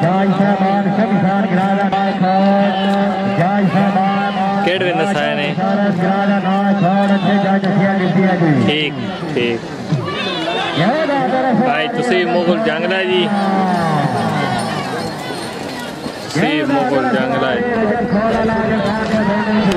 केड़े नसाए ने ठीक ठीक भाई तुसी मुगल जंगला जी सी मुगल जंगला